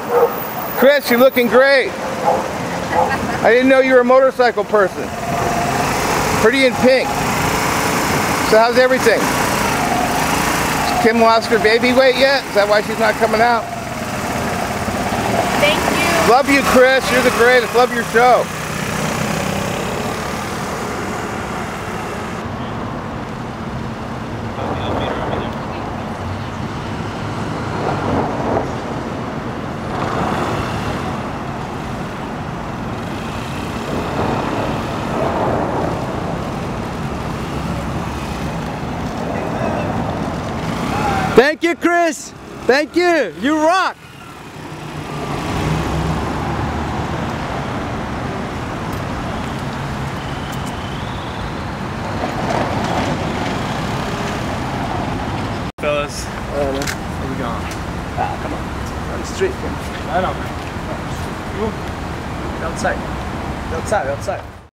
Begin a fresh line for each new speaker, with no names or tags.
Kris, you're looking great. I didn't know you were a motorcycle person. Pretty in pink. So how's everything? Kim lost her baby weight yet? Is that why she's not coming out?
Thank you.
Love you, Kris. You're the greatest. Love your show.
Thank you, Kris. Thank you. You rock.
Fellas, where we going?
Come on. On the street.
I don't know.
Outside. Outside.